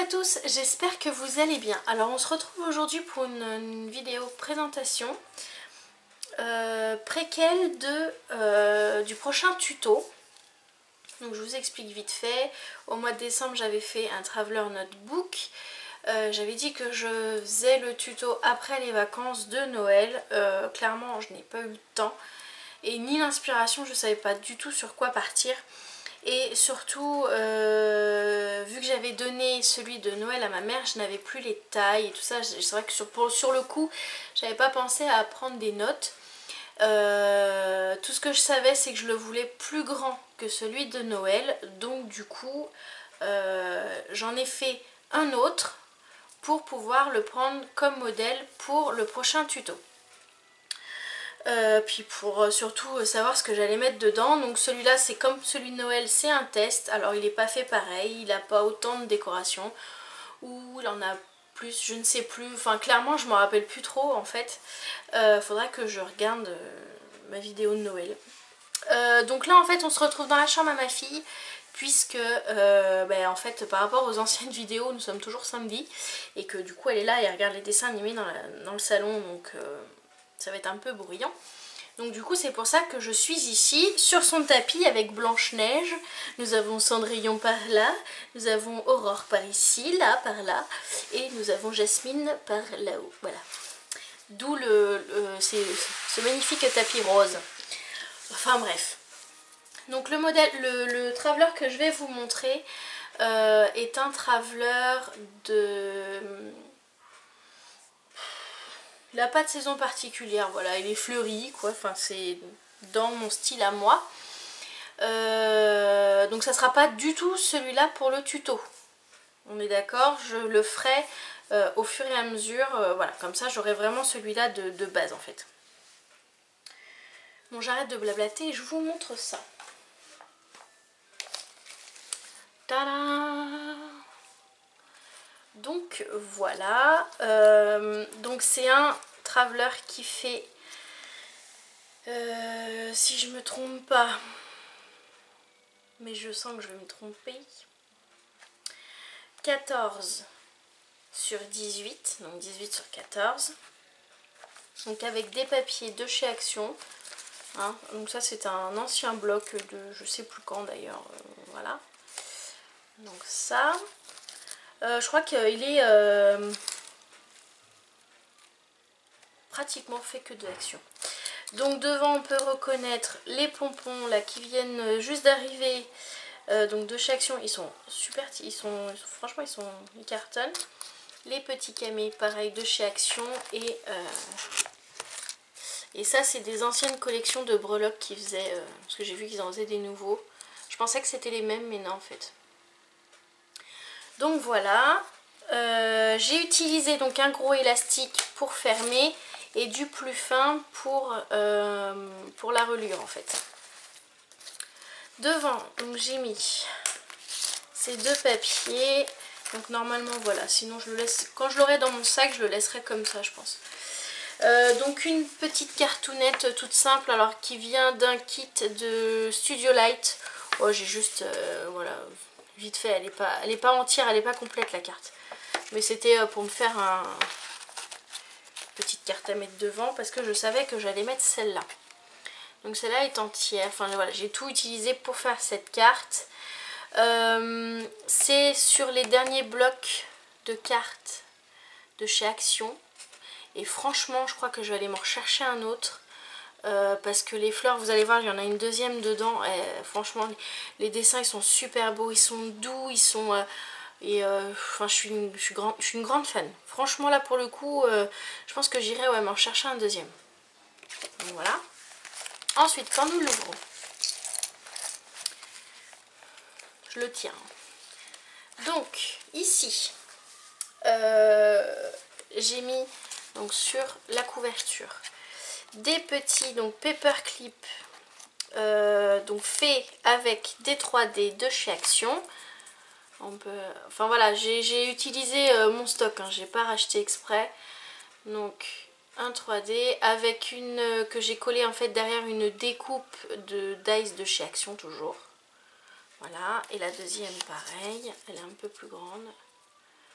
tous, j'espère que vous allez bien. Alors on se retrouve aujourd'hui pour une vidéo présentation préquelle du prochain tuto. Donc je vous explique vite fait. Au mois de décembre j'avais fait un Traveler Notebook. J'avais dit que je faisais le tuto après les vacances de Noël. Clairement je n'ai pas eu le temps et ni l'inspiration, je ne savais pas du tout sur quoi partir. Et surtout, vu que j'avais donné celui de Noël à ma mère, je n'avais plus les tailles et tout ça. C'est vrai que sur le coup, j'avais pas pensé à prendre des notes. Tout ce que je savais, c'est que je le voulais plus grand que celui de Noël. Donc du coup, j'en ai fait un autre pour pouvoir le prendre comme modèle pour le prochain tuto. Puis pour surtout savoir ce que j'allais mettre dedans. Donc celui-là, c'est comme celui de Noël, c'est un test. Alors il n'est pas fait pareil, il n'a pas autant de décoration, ou il en a plus, je ne sais plus. Enfin clairement je ne me rappelle plus trop en fait. Faudra que je regarde ma vidéo de Noël. Donc là en fait on se retrouve dans la chambre à ma fille, puisque en fait par rapport aux anciennes vidéos nous sommes toujours samedi, et que du coup elle est là et elle regarde les dessins animés dans le salon, donc ça va être un peu bruyant. Donc du coup c'est pour ça que je suis ici sur son tapis avec Blanche-Neige. Nous avons Cendrillon par là, nous avons Aurore par ici, là, par là, et nous avons Jasmine par là-haut. Voilà. D'où ce magnifique tapis rose. Enfin bref. Donc le modèle, le Traveler que je vais vous montrer est un Traveler de... Il n'a pas de saison particulière, voilà, il est fleuri, quoi, enfin c'est dans mon style à moi. Donc ça sera pas du tout celui-là pour le tuto. On est d'accord, je le ferai au fur et à mesure, voilà, comme ça j'aurai vraiment celui-là de base en fait. Bon, j'arrête de blablater et je vous montre ça. Tada! Donc voilà, donc c'est un Traveler qui fait, si je me trompe pas, mais je sens que je vais me tromper, 14 sur 18, donc 18 sur 14, donc avec des papiers de chez Action, hein. Donc ça c'est un ancien bloc de je sais plus quand d'ailleurs, voilà, donc ça, je crois qu'il est pratiquement fait que de Action. Donc devant on peut reconnaître les pompons là qui viennent juste d'arriver, donc de chez Action. Ils sont super, franchement ils cartonnent. Les petits camés pareil de chez Action, et ça c'est des anciennes collections de breloques qui faisaient, parce que j'ai vu qu'ils en faisaient des nouveaux. Je pensais que c'était les mêmes mais non en fait. Donc voilà, j'ai utilisé donc un gros élastique pour fermer et du plus fin pour la reliure en fait. Devant, donc j'ai mis ces deux papiers. Donc normalement voilà, sinon je le laisse, quand je l'aurai dans mon sac je le laisserai comme ça je pense. Donc une petite cartoonette toute simple, alors qui vient d'un kit de Studio Light. Oh, j'ai juste voilà, vite fait, elle est pas entière, elle est pas complète la carte. Mais c'était pour me faire petite carte à mettre devant, parce que je savais que j'allais mettre celle-là. Donc celle-là est entière, enfin voilà, j'ai tout utilisé pour faire cette carte. C'est sur les derniers blocs de cartes de chez Action. Et franchement, je crois que je vais aller m'en rechercher un autre. Parce que les fleurs, vous allez voir, il y en a une deuxième dedans. Et, franchement, les dessins, ils sont super beaux, ils sont doux, ils sont... enfin, je suis une grande fan. Franchement, là, pour le coup, je pense que j'irai m'en chercher un deuxième. Donc voilà. Ensuite, quand nous l'ouvrons, je le tiens. Donc, ici, j'ai mis donc sur la couverture des petits donc paperclip, donc fait avec des 3D de chez Action. On peut, enfin voilà, j'ai utilisé mon stock, hein, j'ai pas racheté exprès. Donc un 3D avec une que j'ai collé en fait derrière une découpe de dice de chez Action toujours. Voilà, et la deuxième pareil, elle est un peu plus grande.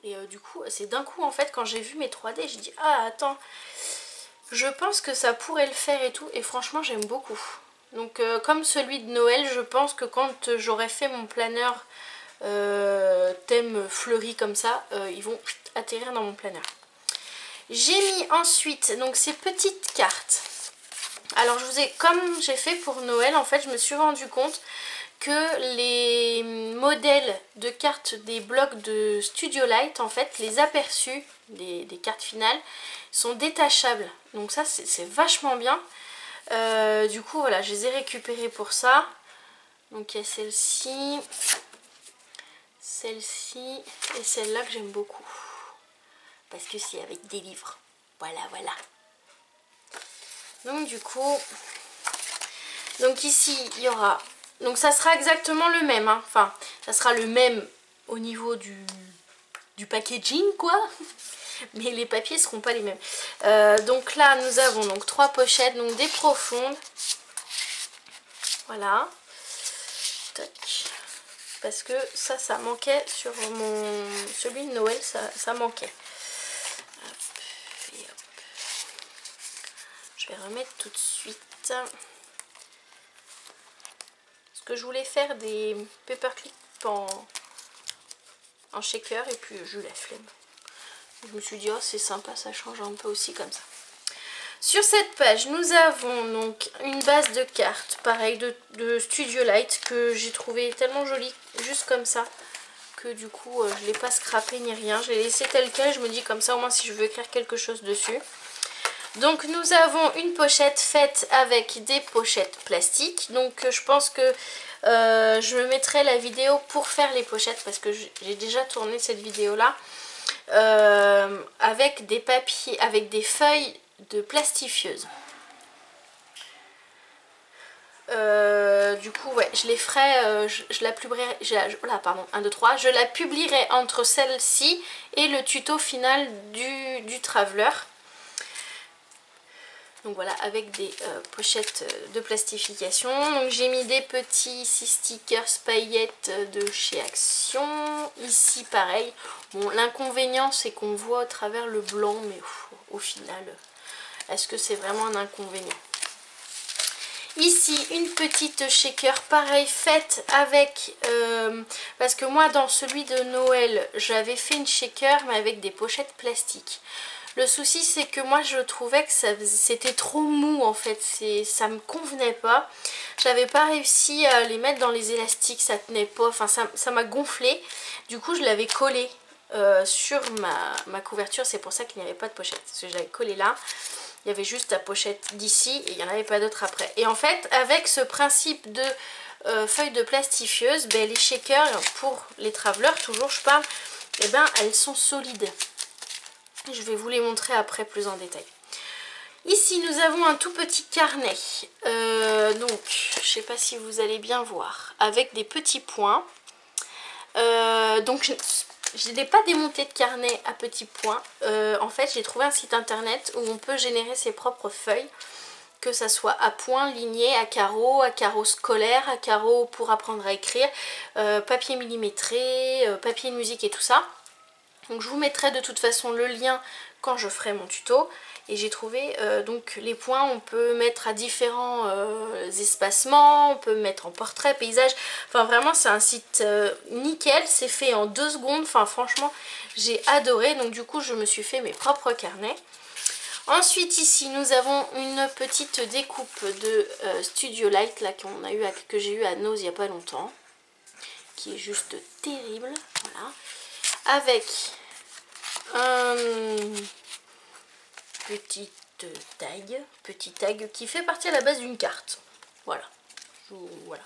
Et du coup, c'est d'un coup en fait quand j'ai vu mes 3D, j'ai dit ah attends, je pense que ça pourrait le faire et tout. Et franchement j'aime beaucoup. Donc comme celui de Noël, je pense que quand j'aurai fait mon planeur thème fleuri comme ça, ils vont atterrir dans mon planeur. J'ai mis ensuite donc ces petites cartes. Alors comme j'ai fait pour Noël, en fait je me suis rendu compte que les modèles de cartes des blocs de Studio Light, en fait les aperçus des cartes finales sont détachables. Donc ça c'est vachement bien. Du coup voilà, je les ai récupérés pour ça. Donc il y a celle-ci, celle-ci et celle-là que j'aime beaucoup. Parce que c'est avec des livres. Voilà, voilà. Donc du coup, donc ici il y aura, donc ça sera exactement le même, hein. Enfin ça sera le même au niveau du packaging quoi, mais les papiers seront pas les mêmes. Donc là nous avons donc 3 pochettes, donc des profondes, voilà, tac. Parce que ça manquait sur celui de Noël, ça manquait. Hop, et hop. Je vais remettre tout de suite. Parce que je voulais faire des paperclips en shaker et puis j'ai eu la flemme. Je me suis dit oh c'est sympa, ça change un peu aussi comme ça. Sur cette page nous avons donc une base de cartes pareil de Studio Light que j'ai trouvé tellement jolie juste comme ça que du coup je ne l'ai pas scrappé ni rien, je l'ai laissé tel quel. Je me dis comme ça au moins si je veux écrire quelque chose dessus. Donc nous avons une pochette faite avec des pochettes plastiques. Donc je pense que je me mettrai la vidéo pour faire les pochettes parce que j'ai déjà tourné cette vidéo là. Avec des papiers, avec des feuilles de plastifieuse. Du coup ouais, je les ferai, je la publierai, pardon, 1, 2, 3, je la publierai entre celle-ci et le tuto final du Traveler. Donc voilà, avec des pochettes de plastification. Donc j'ai mis des petits stickers paillettes de chez Action. Ici pareil. Bon, l'inconvénient c'est qu'on voit à travers le blanc, mais au final, est-ce que c'est vraiment un inconvénient? Ici une petite shaker pareil faite avec parce que moi dans celui de Noël j'avais fait une shaker mais avec des pochettes plastiques. Le souci c'est que moi je trouvais que c'était trop mou en fait, ça me convenait pas. J'avais pas réussi à les mettre dans les élastiques, ça tenait pas, enfin ça m'a gonflé. Du coup je l'avais collé sur ma couverture, c'est pour ça qu'il n'y avait pas de pochette, parce que je l'avais collé là. Il y avait juste la pochette d'ici et il n'y en avait pas d'autre après. Et en fait, avec ce principe de feuilles de plastifieuse, ben, les shakers, pour les travelers, toujours je parle, eh ben, elles sont solides. Je vais vous les montrer après plus en détail. Ici, nous avons un tout petit carnet. Donc, je ne sais pas si vous allez bien voir, avec des petits points. Donc, je n'ai pas démonté de carnet à petits points. En fait, j'ai trouvé un site internet où on peut générer ses propres feuilles. Que ça soit à points, lignés, à carreaux scolaires, à carreaux pour apprendre à écrire, papier millimétré, papier de musique et tout ça. Donc je vous mettrai de toute façon le lien quand je ferai mon tuto. Et j'ai trouvé donc les points, on peut mettre à différents espacements, on peut mettre en portrait, paysage. Enfin vraiment c'est un site nickel, c'est fait en 2 secondes. Enfin franchement j'ai adoré. Donc du coup je me suis fait mes propres carnets. Ensuite ici nous avons une petite découpe de Studio Light là que j'ai eu à Nose il n'y a pas longtemps. Qui est juste terrible. Voilà. Avec un petit tag qui fait partie à la base d'une carte. Voilà. Voilà.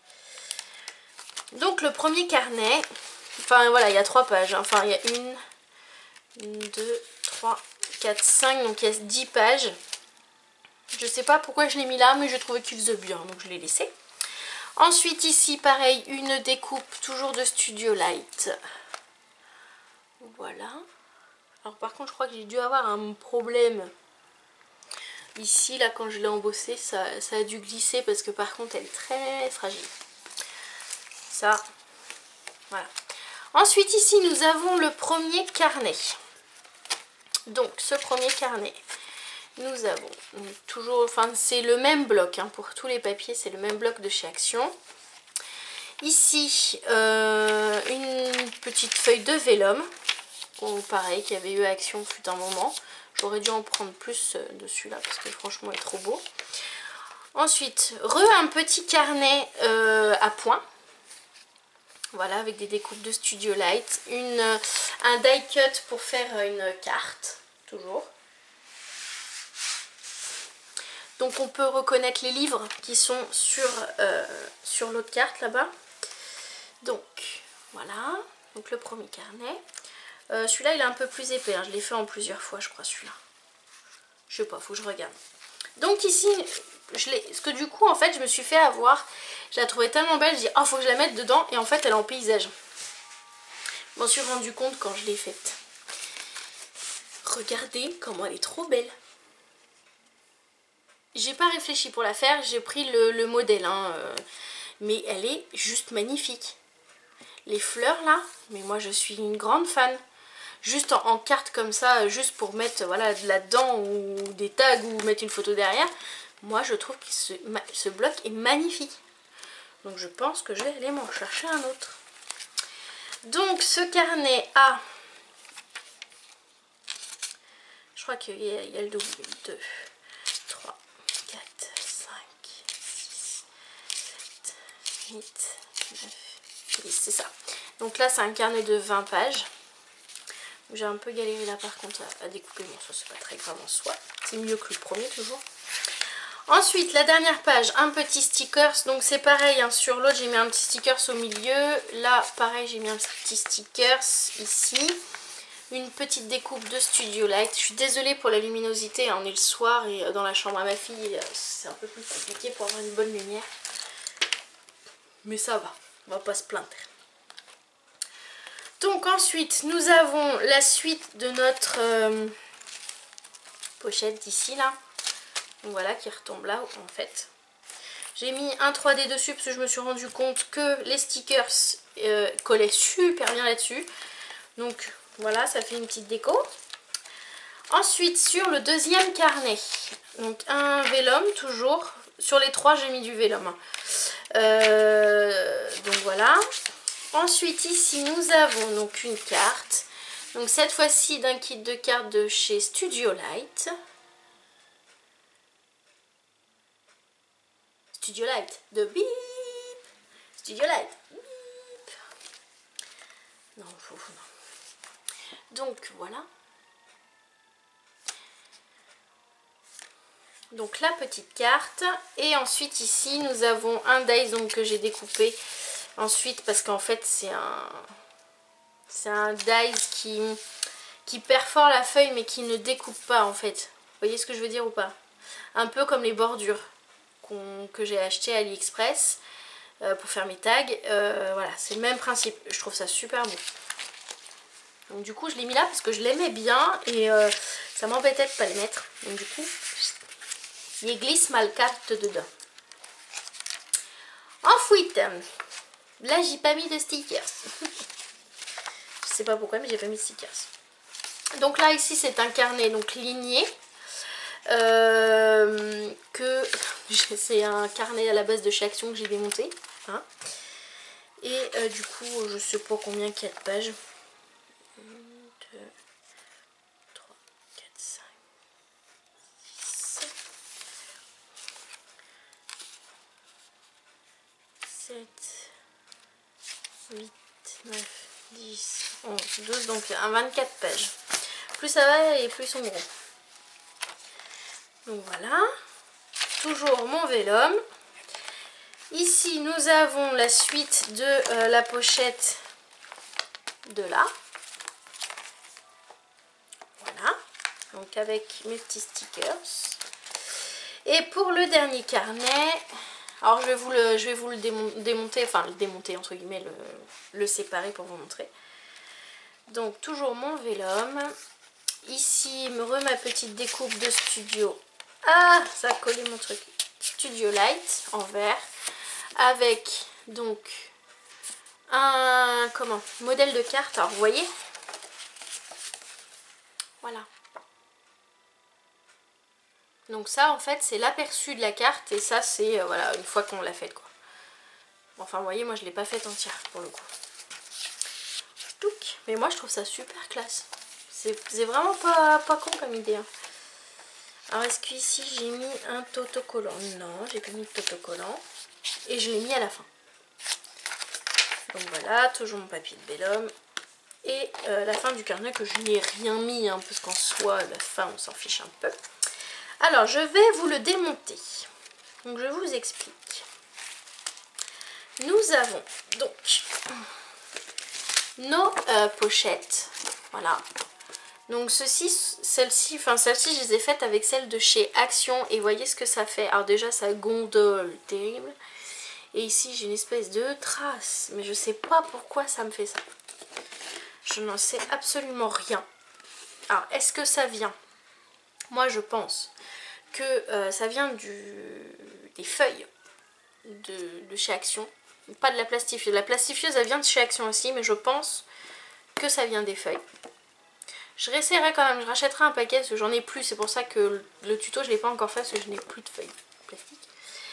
Donc le premier carnet, enfin voilà, il y a 3 pages. Hein. Enfin il y a 1, 2, 3, 4, 5, donc il y a 10 pages. Je sais pas pourquoi je l'ai mis là, mais je trouvais qu'il faisait bien, donc je l'ai laissé. Ensuite ici pareil, une découpe toujours de Studio Light. Voilà. Alors par contre je crois que j'ai dû avoir un problème ici là quand je l'ai embossée, ça a dû glisser parce que par contre elle est très fragile. Ça, voilà. Ensuite ici nous avons le premier carnet. Donc ce premier carnet, nous avons toujours, enfin c'est le même bloc hein, pour tous les papiers, c'est le même bloc de chez Action. Ici une petite feuille de vélum, pareil qui avait eu à Action fut un moment. J'aurais dû en prendre plus dessus là parce que franchement il est trop beau. Ensuite un petit carnet à points. Voilà, avec des découpes de Studio Light, un die cut pour faire une carte, toujours. Donc on peut reconnaître les livres qui sont sur l'autre carte là-bas. Donc voilà, donc le premier carnet. Celui-là il est un peu plus épais, hein. Je l'ai fait en plusieurs fois je crois celui-là. Je sais pas, faut que je regarde. Donc ici, parce que du coup en fait je me suis fait avoir, je la trouvais tellement belle, je dis oh faut que je la mette dedans et en fait elle est en paysage. Je m'en suis rendu compte quand je l'ai faite. Regardez comment elle est trop belle. J'ai pas réfléchi pour la faire, j'ai pris le modèle hein, mais elle est juste magnifique. Les fleurs là, mais moi je suis une grande fan. Juste en carte comme ça, juste pour mettre voilà, là-dedans ou des tags ou mettre une photo derrière. Moi je trouve que ce bloc est magnifique. Donc je pense que je vais aller m'en chercher un autre. Donc ce carnet a... Je crois qu'il y a le double. 2, 3, 4, 5, 6, 7, 8, 9, 10. C'est ça. Donc là c'est un carnet de 20 pages. J'ai un peu galéré là par contre à découper. Bon ça c'est pas très grave en soi. C'est mieux que le premier toujours. Ensuite, la dernière page, un petit stickers. Donc c'est pareil, hein, sur l'autre j'ai mis un petit stickers au milieu. Là, pareil, j'ai mis un petit stickers ici. Une petite découpe de Studio Light. Je suis désolée pour la luminosité, hein, on est le soir et dans la chambre à ma fille, c'est un peu plus compliqué pour avoir une bonne lumière. Mais ça va, on va pas se plaindre. Donc ensuite, nous avons la suite de notre pochette d'ici là. Donc voilà, qui retombe là en fait. J'ai mis un 3D dessus parce que je me suis rendu compte que les stickers collaient super bien là-dessus. Donc voilà, ça fait une petite déco. Ensuite, sur le deuxième carnet, donc un vélum toujours. Sur les trois, j'ai mis du vélum. Donc voilà. Ensuite, ici, nous avons donc une carte. Donc cette fois-ci d'un kit de cartes de chez Studio Light. Studio Light de bip. Studio Light. Bip. Non, non. Donc voilà. Donc la petite carte. Et ensuite ici nous avons un dice donc, que j'ai découpé. Ensuite parce qu'en fait c'est un dice qui perfore la feuille mais qui ne découpe pas en fait. Vous voyez ce que je veux dire ou pas? Un peu comme les bordures que j'ai acheté à AliExpress pour faire mes tags. Voilà, c'est le même principe. Je trouve ça super beau. Donc du coup je l'ai mis là parce que je l'aimais bien et ça m'embêtait de pas le mettre. Donc du coup, il glisse ma carte dedans. Ensuite, là j'ai pas mis de stickers. Je sais pas pourquoi mais j'ai pas mis de stickers. Donc là ici c'est un carnet donc ligné. C'est un carnet à la base de chez Action que j'ai démonté. Hein. Et du coup je sais pas combien qu'il y a de pages. 1, 2, 3, 4, 5, 6, 7, 8, 9, 10, 11, 12, donc un 24 pages. Plus ça va et plus ils sont gros. Donc voilà, toujours mon vélum. Ici nous avons la suite de la pochette de là. Voilà, donc avec mes petits stickers. Et pour le dernier carnet, alors je vais vous le démonter, enfin le démonter entre guillemets, le séparer pour vous montrer. Donc toujours mon vélum. Ici ma petite découpe de Studio. Ah, ça a collé mon truc. Studio Light en vert. Avec donc un modèle de carte. Alors vous voyez, voilà. Donc ça en fait c'est l'aperçu de la carte et ça c'est voilà une fois qu'on l'a faite quoi. Enfin vous voyez, moi je l'ai pas faite entière pour le coup. Touc. Mais moi je trouve ça super classe. C'est vraiment pas con comme idée. Hein. Alors est-ce qu'ici j'ai mis un autocollant? Non, j'ai pas mis de autocollant. Et je l'ai mis à la fin. Donc voilà, toujours mon papier de vélum. Et la fin du carnet que je n'y ai rien mis, hein, parce qu'en soi, la fin on s'en fiche un peu. Alors je vais vous le démonter. Donc je vous explique. Nous avons donc nos pochettes. Voilà. Donc celle-ci je les ai faites avec celle de chez Action. Et voyez ce que ça fait. Alors déjà ça gondole, terrible. Et ici j'ai une espèce de trace. Mais je sais pas pourquoi ça me fait ça. Je n'en sais absolument rien. Alors est-ce que ça vient? Moi je pense que ça vient des feuilles de chez Action. Pas de la plastifieuse. La plastifieuse elle vient de chez Action aussi, mais je pense que ça vient des feuilles. Je réessayerai quand même, je rachèterai un paquet parce que j'en ai plus. C'est pour ça que le tuto je ne l'ai pas encore fait parce que je n'ai plus de feuilles plastiques.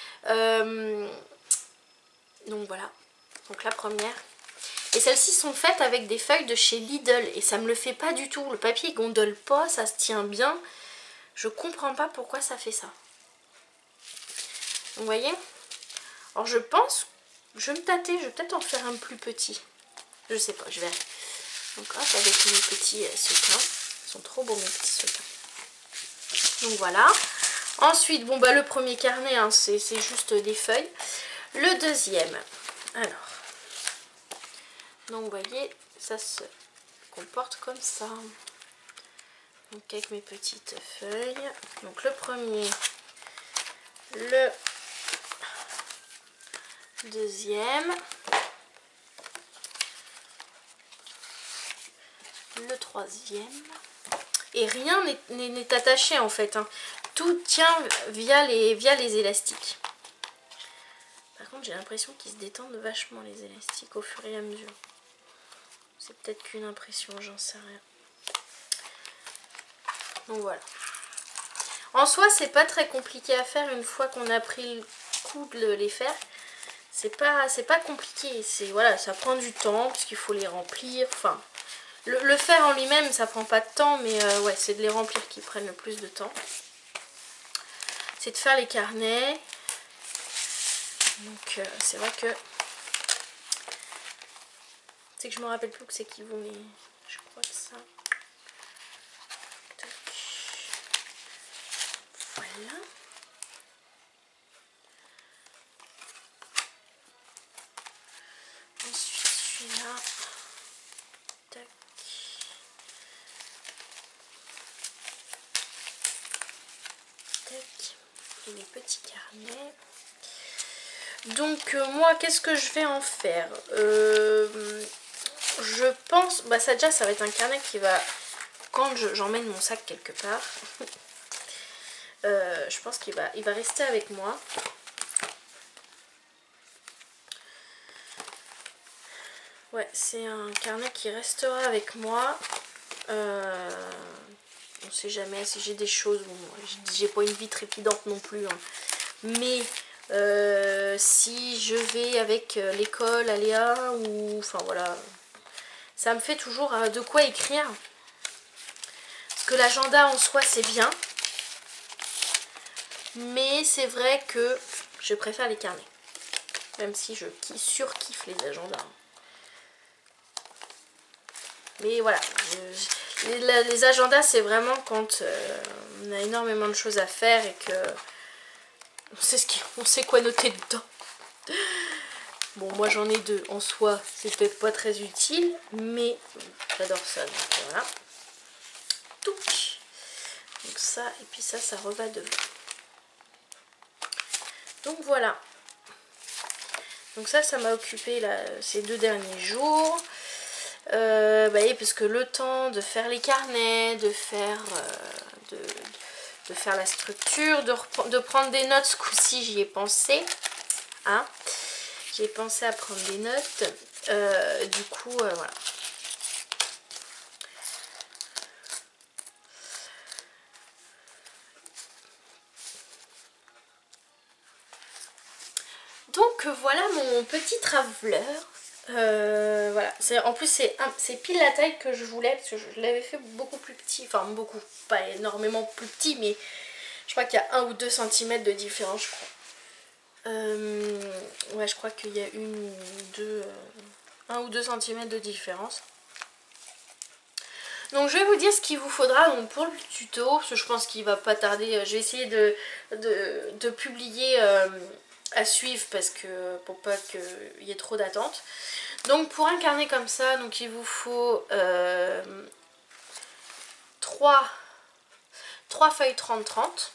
Donc voilà, donc la première. Et celles-ci sont faites avec des feuilles de chez Lidl et ça me le fait pas du tout. Le papier gondole pas, ça se tient bien. Je comprends pas pourquoi ça fait ça. Vous voyez? Alors je pense, je vais me tâter, je vais peut-être en faire un plus petit. Je sais pas, je verrai. Donc hop, avec mes petits sequins. Ils sont trop beaux mes petits sequins. Donc voilà. Ensuite, bon bah le premier carnet, hein, c'est juste des feuilles. Le deuxième, alors. Donc vous voyez, ça se comporte comme ça. Donc avec mes petites feuilles. Donc le premier, le deuxième, le troisième. Et rien n'est attaché en fait. Hein. Tout tient via les élastiques. Par contre j'ai l'impression qu'ils se détendent vachement les élastiques au fur et à mesure. C'est peut-être qu'une impression, j'en sais rien. Donc voilà. En soi c'est pas très compliqué à faire une fois qu'on a pris le coup de les faire. C'est pas compliqué. Voilà, ça prend du temps parce qu'il faut les remplir. Enfin, le faire en lui-même ça prend pas de temps, mais ouais, c'est de les remplir qui prennent le plus de temps. C'est de faire les carnets. Donc c'est vrai que c'est que je me rappelle plus que c'est qui vont les. Je crois que ça. Tac. Voilà. Ensuite celui-là. Tac. Tac. Et les petits carnets. Donc moi qu'est-ce que je vais en faire? Je pense, bah ça déjà ça va être un carnet qui va, quand j'emmène mon sac quelque part, je pense qu'il va rester avec moi. Ouais, c'est un carnet qui restera avec moi. On sait jamais si j'ai des choses, bon, j'ai pas une vie trépidante non plus, hein. Mais si je vais avec l'école, Aléa, ou enfin voilà, ça me fait toujours de quoi écrire. Parce que l'agenda en soi c'est bien, mais c'est vrai que je préfère les carnets. Même si je surkiffe les agendas. Mais voilà, les agendas c'est vraiment quand on a énormément de choses à faire et que on sait quoi noter dedans. Bon, moi j'en ai deux en soi, c'est peut-être pas très utile, mais j'adore ça. Donc voilà. Touc. Donc ça, et puis ça reva devant. Donc voilà. Donc ça m'a occupé là, ces 2 derniers jours. Parce que le temps de faire les carnets, de faire la structure, de prendre des notes, ce coup-ci j'y ai pensé. Hein, j'ai pensé à prendre des notes. Du coup, voilà. Donc voilà mon petit traveler. Voilà, en plus c'est pile la taille que je voulais parce que je l'avais fait beaucoup plus petit, enfin beaucoup, pas énormément plus petit, mais je crois qu'il y a 1 ou 2 cm de différence, je crois. Ouais, je crois qu'il y a 1 ou 2 cm de différence. Donc je vais vous dire ce qu'il vous faudra donc, pour le tuto, parce que je pense qu'il va pas tarder. Je vais essayer de publier à suivre parce que pour pas qu'il y ait trop d'attente. Donc pour un carnet comme ça, donc il vous faut 3 feuilles 30-30.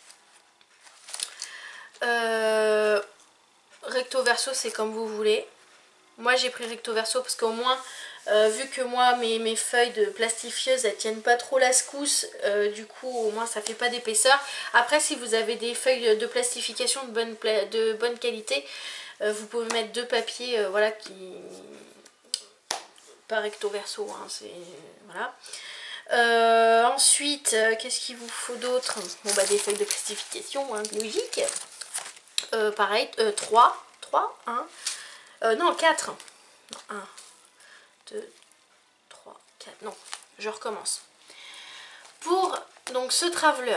Recto verso, c'est comme vous voulez. Moi j'ai pris recto verso parce qu'au moins vu que moi mes feuilles de plastifieuse elles tiennent pas trop la secousse, du coup au moins ça fait pas d'épaisseur. Après si vous avez des feuilles de plastification de bonne qualité, vous pouvez mettre 2 papiers voilà qui pas recto verso hein, c'est voilà. Ensuite qu'est-ce qu'il vous faut d'autre? Bon bah des feuilles de plastification hein, logique. Pareil 3 non 4 1 2 3 4 non je recommence. Pour donc ce traveler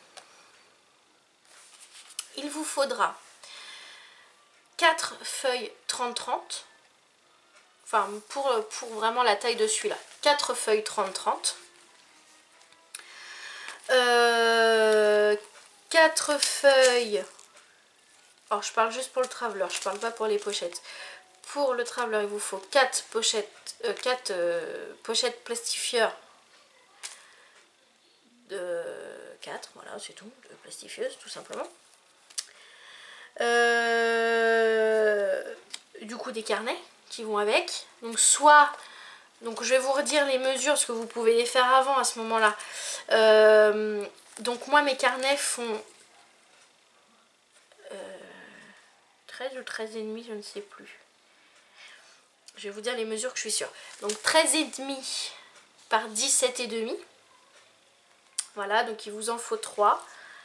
il vous faudra 4 feuilles 30-30, enfin pour vraiment la taille de celui-là, 4 feuilles 30-30, 4 feuilles, alors je parle juste pour le traveler, je parle pas pour les pochettes. Pour le traveler il vous faut 4 pochettes plastifieurs de 4, voilà c'est tout, de plastifieuses tout simplement. Du coup des carnets qui vont avec, donc soit, donc je vais vous redire les mesures parce que vous pouvez les faire avant à ce moment là. Donc moi mes carnets font 13 ou 13,5, je ne sais plus, je vais vous dire les mesures que je suis sûre. Donc 13,5 par 17,5, voilà, donc il vous en faut 3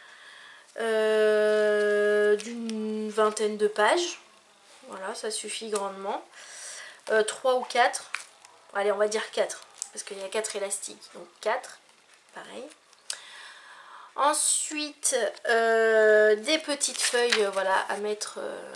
d'une vingtaine de pages. Voilà, ça suffit grandement. 3 ou 4. Allez, on va dire 4. Parce qu'il y a 4 élastiques. Donc 4. Pareil. Ensuite, des petites feuilles voilà, à mettre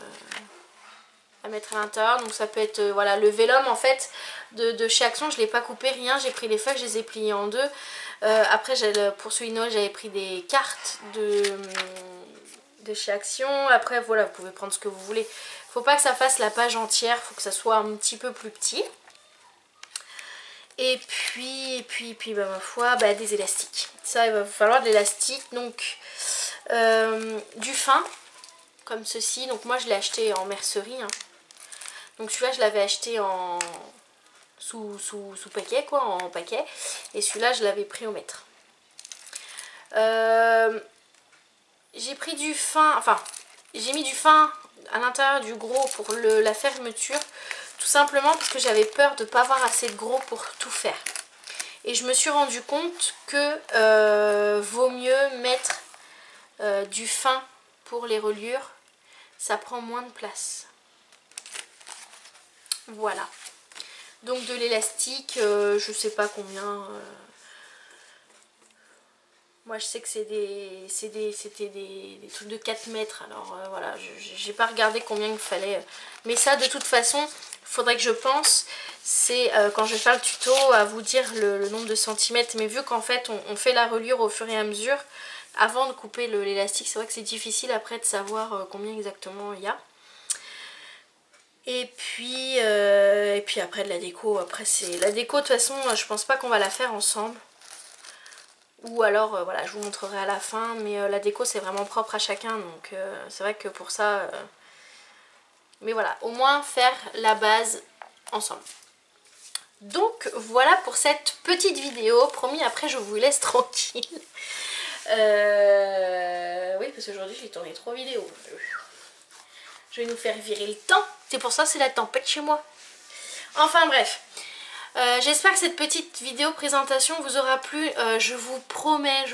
à l'intérieur. Donc ça peut être voilà, le vélum en fait de chez Action. Je ne l'ai pas coupé, rien. J'ai pris les feuilles, je les ai pliées en deux. Après, pour celui de Noël, j'avais pris des cartes de chez Action. Après, voilà, vous pouvez prendre ce que vous voulez. Faut pas que ça fasse la page entière, faut que ça soit un petit peu plus petit. Et puis bah, ma foi, bah, des élastiques. Ça, il va falloir de l'élastique. Donc, du fin, comme ceci. Donc, moi, je l'ai acheté en mercerie. Hein. Donc, celui-là, je l'avais acheté en sous paquet, quoi, en paquet. Et celui-là, je l'avais pris au mètre. J'ai pris du fin, enfin, j'ai mis du fin à l'intérieur du gros pour la fermeture, tout simplement parce que j'avais peur de ne pas avoir assez de gros pour tout faire. Et je me suis rendu compte que vaut mieux mettre du fin pour les reliures, ça prend moins de place. Voilà. Donc de l'élastique, je sais pas combien. Moi je sais que c'était des trucs de 4 mètres, alors voilà, j'ai pas regardé combien il fallait. Mais ça de toute façon, il faudrait que je pense, c'est quand je vais faire le tuto, à vous dire le nombre de centimètres. Mais vu qu'en fait on fait la reliure au fur et à mesure, avant de couper l'élastique, c'est vrai que c'est difficile après de savoir combien exactement il y a. Et puis après de la déco, après c'est la déco de toute façon, je pense pas qu'on va la faire ensemble. Ou alors, voilà, je vous montrerai à la fin, mais la déco c'est vraiment propre à chacun, donc c'est vrai que pour ça... Mais voilà, au moins faire la base ensemble. Donc voilà pour cette petite vidéo, promis après je vous laisse tranquille. Oui, parce qu'aujourd'hui j'ai tourné 3 vidéos. Je vais nous faire virer le temps, c'est pour ça c'est la tempête chez moi. Enfin bref, j'espère que cette petite vidéo présentation vous aura plu. Je vous promets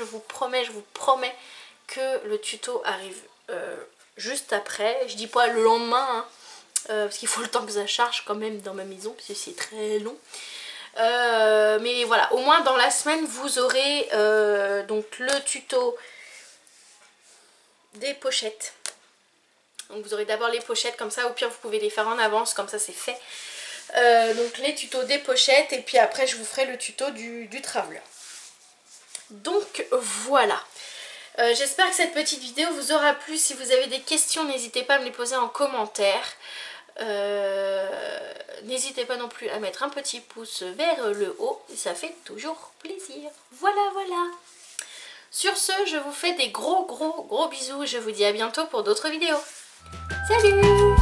que le tuto arrive juste après. Je dis pas le lendemain, hein, parce qu'il faut le temps que ça charge quand même dans ma maison, parce que c'est très long. Mais voilà, au moins dans la semaine vous aurez donc le tuto des pochettes. Donc vous aurez d'abord les pochettes, comme ça au pire vous pouvez les faire en avance, comme ça c'est fait. Donc les tutos des pochettes, et puis après je vous ferai le tuto du traveler. Donc voilà, j'espère que cette petite vidéo vous aura plu. Si vous avez des questions, n'hésitez pas à me les poser en commentaire. N'hésitez pas non plus à mettre un petit pouce vers le haut, ça fait toujours plaisir. Voilà, voilà. Sur ce, je vous fais des gros bisous. Je vous dis à bientôt pour d'autres vidéos. Salut!